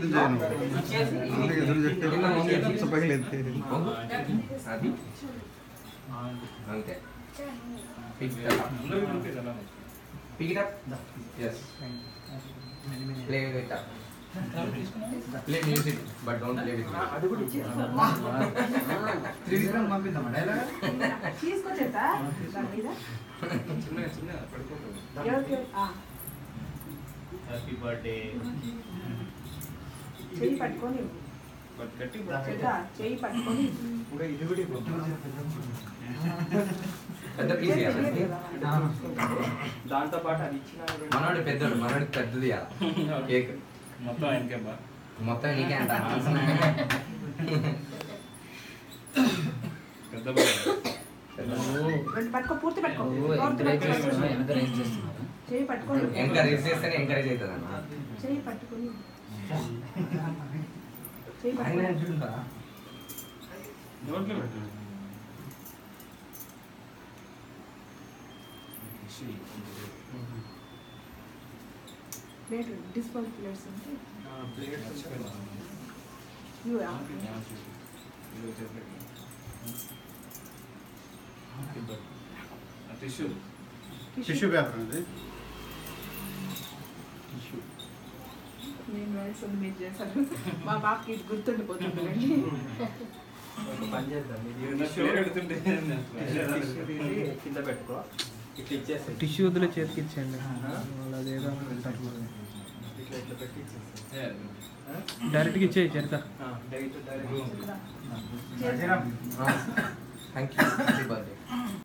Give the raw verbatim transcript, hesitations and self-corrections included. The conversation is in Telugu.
అంతే pick it up pick it up yes play it up play music but don't play with me adu kuda Trivikram పంపిద్దామా డైలాగ్ తీసుకొచ్చేదా దానిదా చిన్న చిన్న పడుకోదు ఎవరికి ఆ హ్యాపీ బర్త్డే చెయ్యి పట్టుకొని బట్ గట్టి పట్టుదా చెయ్యి పట్టుకొని కూడా ఇది కూడా పెద్ద పీస్ ఇవ్వాలి దాంతో పాటు అది ఇచ్చినా మనోడు పెద్దోడు మనోడు పెద్దది ఇవ్వాలి కేక్ మొత్తం ఆయనకే బా మొత్తం నీకే అంట పెద్ద పట్టుకో పూర్తి పట్టుకో చెయ్యి పట్టుకొని ఎంకరేజ్ చేస్తేనే ఎంకరేజ్ అవుతుంది అన్న చెయ్యి పట్టుకొని చెయ్యి పట్టుకొని అంటుందా నోట్లో పెట్టు ప్లేట్ డిస్పోజ్ ప్లేట్స్ అంటే ప్లేట్స్ యు ఆ టిష్యూ టిష్యూ పేపర్ ఉంది టిష్యూ నేను రైస్ ఉంది మీరు చేశారు మా బాబుకి గుర్తుండిపోతుందండి ఒక పని చేద్దాం ఇది టిష్యూ పెడుతుంటే కింద పెట్టుకో ఇట్లా ఇచ్చేసి టిష్యూ వదిలే చేతికి ఇచ్చేయండి అదేదో ఇట్లా ఇట్లా పెట్టి ఇచ్చేసి డైరెక్ట్గా ఇచ్చేయి Charitha direct direct thank you happy birthday